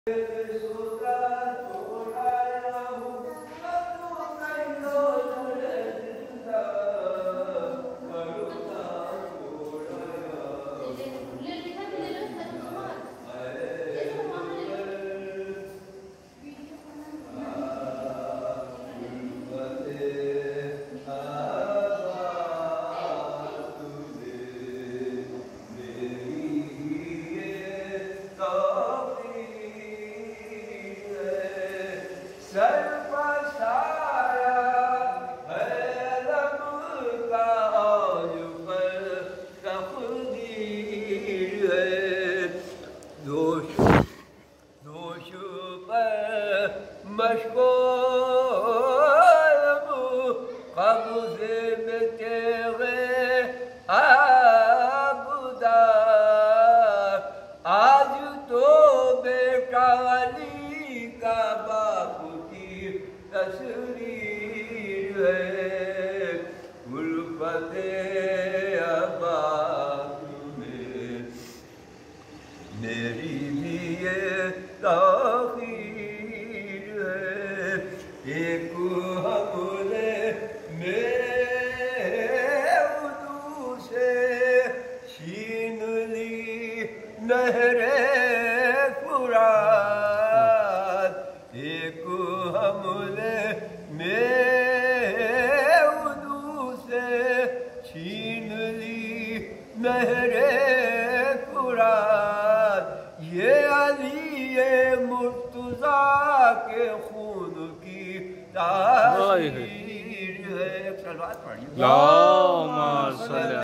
میری بھی یہ تاخیر ہے، ایک حملے میں اردو سے چھین لی نہر فرات، ایک حملے میں اردو سے چھین لی نہر فرات، یہ علی مرتضیٰ کے خون کی تاثیر ہے۔ ایک سلوات پڑھیں۔